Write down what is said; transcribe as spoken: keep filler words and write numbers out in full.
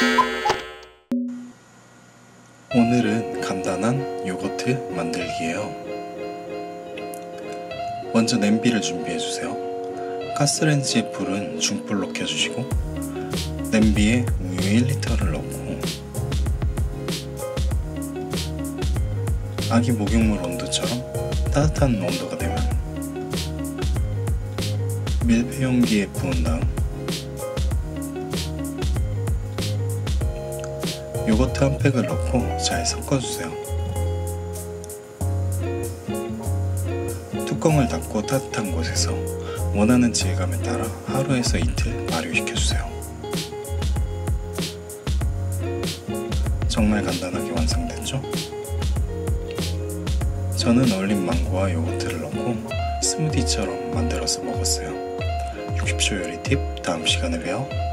오늘은 간단한 요거트 만들기예요. 먼저 냄비를 준비해주세요. 가스레인지에 불은 중불로 켜주시고 냄비에 우유 일 리터를 넣고 아기 목욕물 온도처럼 따뜻한 온도가 되면 밀폐 용기에 부은 다음 요거트 한 팩을 넣고 잘 섞어주세요. 뚜껑을 닫고 따뜻한 곳에서 원하는 질감에 따라 하루에서 이틀 발효시켜주세요. 정말 간단하게 완성됐죠? 저는 얼린 망고와 요거트를 넣고 스무디처럼 만들어서 먹었어요. 육십 초 요리 팁 다음 시간에 봬요.